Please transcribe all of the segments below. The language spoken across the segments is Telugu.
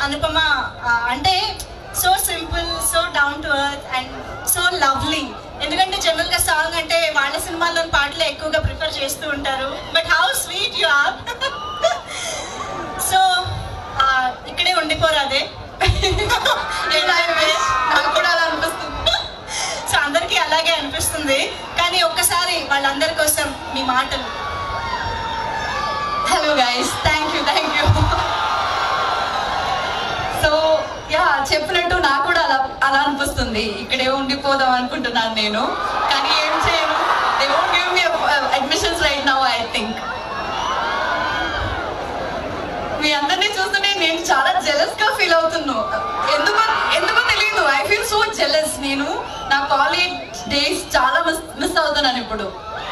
Anupama ante so simple, so down to earth and so lovely. ఎందుకంటే జనరల్ గా సాంగ్ అంటే వాళ్ళ సినిమాల్లోని పాటలే ఎక్కువగా ప్రిఫర్ చేస్తూ ఉంటారు. But how sweet you are. So ఇక్కడే ఉండిపోరాదే. నాకు కూడా అలా అనిపిస్తుంది. సో అందరికీ అలాగే అనిపిస్తుంది. కానీ ఒక్కసారి వాళ్ళందరి కోసం మీ మాటలు. Hello guys, thank you. So చెప్పినట్టు నాకు కూడా అలా అనిపిస్తుంది. ఇక్కడే ఉండిపోదాం అనుకుంటున్నాను నేను, కానీ ఏం చేయను. They won't give me admissions right now. I think మీ అందరినీ చూస్తుంటే నేను చాలా జెలస్ గా ఫీల్ అవుతున్నాను. ఎందుకో తెలియదు. I feel so jealous. నేను నా కాలేజ్ డేస్ చాలా మిస్ అవుతున్నాను ఇప్పుడు.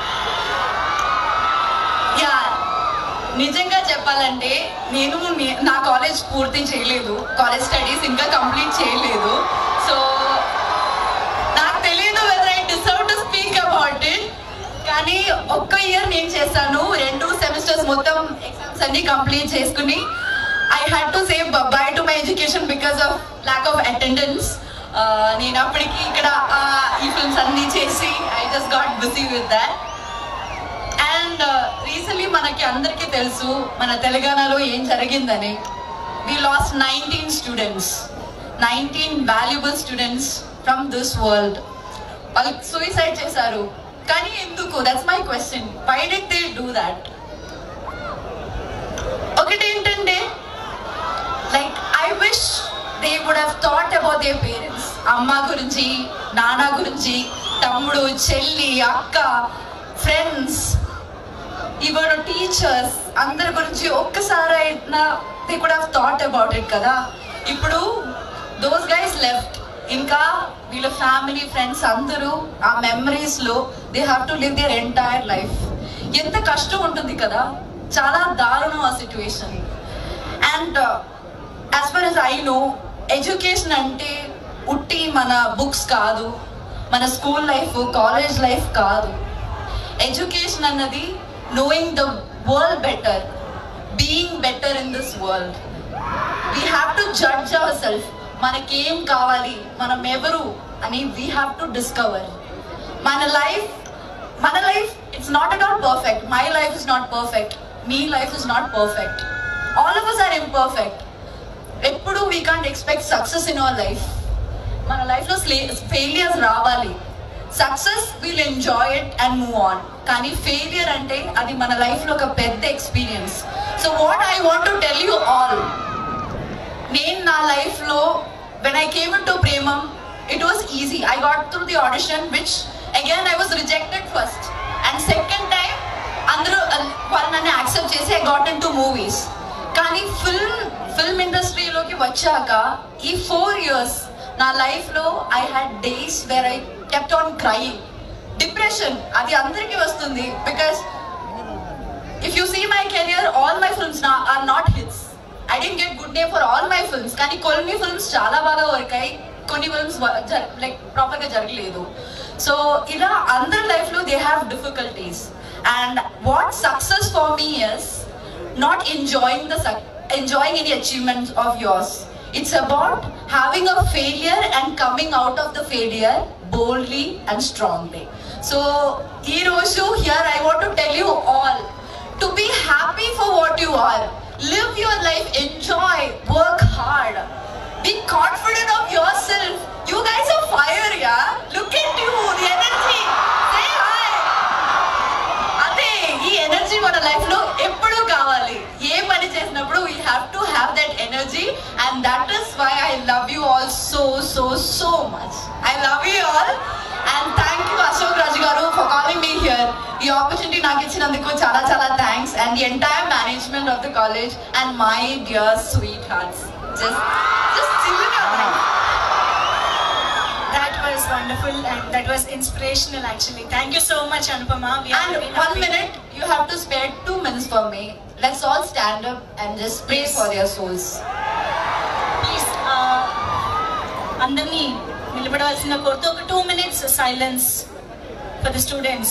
నిజంగా చెప్పాలంటే నేను నా కాలేజ్ పూర్తి చేయలేదు. కాలేజ్ స్టడీస్ ఇంకా కంప్లీట్ చేయలేదు. సో నాకు తెలియదు whether I deserve to speak about it. కానీ ఒక్క ఇయర్ నేను చేశాను. 2 సెమిస్టర్స్ మొత్తం ఎగ్జామ్స్ అన్ని కంప్లీట్ చేసుకుని I had to say bye to my education because of lack of attendance. నేను అప్పటికి ఇక్కడ ఈ ఫిల్మ్స్ అన్ని చేసి I just got busy with that. And recently మనకి అందరికీ తెలుసు మన తెలంగాణలో ఏం జరిగిందని. We lost 19 students, 19 valuable students from this world. వాళ్ళు సూసైడ్ చేశారు. కానీ ఎందుకు? That's my question. Why did they do that? ఒకటేంటంటే like I wish they would have thought about their parents. అమ్మ గురించి, నాన్న గురించి, తమ్ముడు, చెల్లి, అక్క, ఫ్రెండ్స్, ఈవెన్ టీచర్స్ అందరి గురించి ఒక్కసారి అయినా they could have thought about it కదా. ఇప్పుడు దోస్ గైస్ లెఫ్ట్. ఇంకా వీళ్ళ ఫ్యామిలీ, ఫ్రెండ్స్ అందరూ ఆ మెమరీస్ లో they have to live their entire life. ఎంత కష్టం ఉంటుంది కదా. చాలా దారుణం ఆ situation. And as far as I know, education అంటే ఉట్టి మన బుక్స్ కాదు, మన స్కూల్ లైఫ్, కాలేజ్ లైఫ్ కాదు. ఎడ్యుకేషన్ అన్నది knowing the world better, being better in this world. We have to judge ourselves. మనకేం కావాలి, మనం ఎవరు అని we have to discover. మన life it's not at all perfect. My life is not perfect. Me life is not perfect. All of us are imperfect. ఎప్పుడు we can't expect success in our life. మన లైఫ్ లో ఫెయిలియర్స్ రావాలి. Success will enjoy it and move on. కానీ ఫెయిలియర్ అంటే అది మన లైఫ్లో ఒక పెద్ద experience. So what I want to tell you all, నేను నా లైఫ్లో when I came into Premam it was easy. I got through the audition which again I was rejected first and second time అందరూ వాళ్ళు నన్ను యాక్సెప్ట్ చేసి I got into movies. కానీ ఫిల్మ్ ఇండస్ట్రీలోకి వచ్చాక ఈ 4 years నా లైఫ్లో I had days where I kept on crying. Depression adi andariki vastundi because if you see my career, all my films are not hits. I didn't get good name for all my films, కానీ కొన్ని films చాలా బాగా వర్క్ అయ్యి, కొన్ని films like proper గా జరగలేదు. సో ఇలా అందరి లైఫ్ లో they have difficulties. And what success for me is not enjoying any achievements of yours. It's about having a failure and coming out of the failure boldly and strongly. So ee roju here I want to tell you all to be happy for what you are. Live your life, enjoy, work hard, be confident of yourself. You guys are fire, yeah. Look at you, the energy. Say hi. Ade ee energy మన లైఫ్ లో ఎప్పుడు కావాలి. ఏ పని చేసినప్పుడు we have to have that energy, and that is why I love you all so much. I love you all and thank you Ashok Raj garu for calling me here. ఈ opportunity నాకు ఇచ్చినందుకు చాలా thanks, and the entire management of the college and my dear sweethearts. Just chill it out. That was wonderful and that was inspirational actually. Thank you so much Anupama. And 1 minute, you have to spare 2 minutes for me. Let's all stand up and just pray for their souls. Please అందరినీ నిలబడవలసిన కోరుతూ ఒక 2 minutes silence for the students.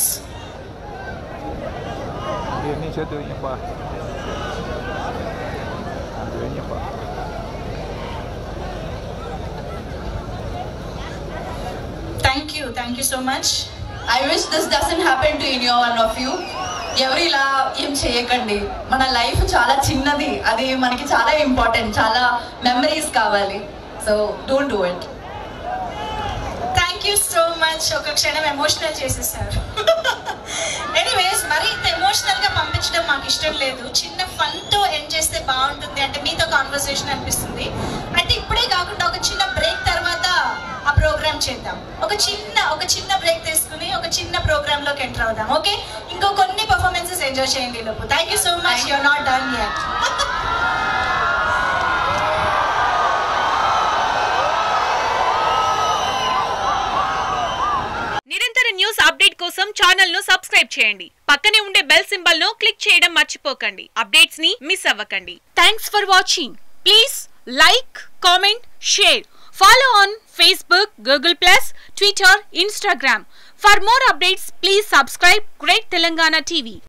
Thank you so much. I wish this doesn't happen to any one of you. ఎవరు ఇలా ఏం చేయకండి. మన లైఫ్ చాలా చిన్నది, అది మనకి చాలా ఇంపార్టెంట్, చాలా మెమరీస్ కావాలి. So don't do it. Thank you so much. ఒక క్షణం ఎమోషనల్ చేసేసారు. ఎనీవేస్, మరి ఇంత ఎమోషనల్ గా పంపించడం మాకు ఇష్టం లేదు. చిన్న ఫన్ తో ఎండ్ చేస్తే బాగుంటుంది, అంటే మీతో కాన్వర్సేషన్ అనిపిస్తుంది. అంటే ఇప్పుడే కాకుండా ఒక చిన్న బ్రేక్ తర్వాత ఆ ప్రోగ్రామ్ చేద్దాం. ఒక చిన్న బ్రేక్ తీసుకుని ఒక చిన్న ప్రోగ్రామ్ లోకి ఎంటర్ అవుదాం. ఓకే, ఇంకో కొన్ని పర్ఫార్మెన్సెస్ ఎంజాయ్ చేయండి లోపు. Thank you so much. You are not done yet. నిరంతర న్యూస్ అప్డేట్ కోసం ఛానల్ ను సబ్స్క్రైబ్ చేయండి. పక్కనే ఉండే బెల్ సింబల్ ను క్లిక్ చేయడం మర్చిపోకండి. అప్డేట్స్ ని మిస్ అవ్వకండి. Thanks for watching. Please like, comment, share. Follow on Facebook, Google+, Twitter, Instagram. For more updates, please subscribe Great Telangana TV.